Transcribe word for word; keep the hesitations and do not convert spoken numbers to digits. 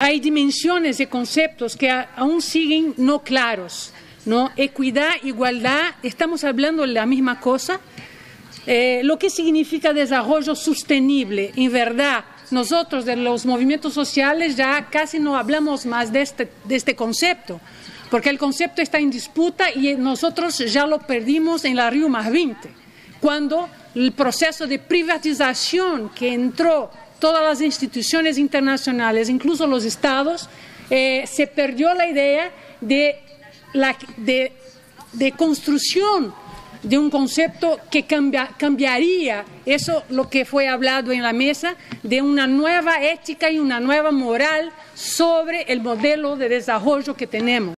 hay dimensiones de conceptos que a, aún siguen no claros, ¿no? Equidad, igualdad, estamos hablando de la misma cosa. Eh, lo que significa desarrollo sostenible, en verdad, nosotros de los movimientos sociales ya casi no hablamos más de este, de este concepto, porque el concepto está en disputa y nosotros ya lo perdimos en la Río más veinte, cuando el proceso de privatización que entró todas las instituciones internacionales, incluso los estados, eh, se perdió la idea de, la, de, de construcción de un concepto que cambia, cambiaría eso, lo que fue hablado en la mesa, de una nueva ética y una nueva moral sobre el modelo de desarrollo que tenemos.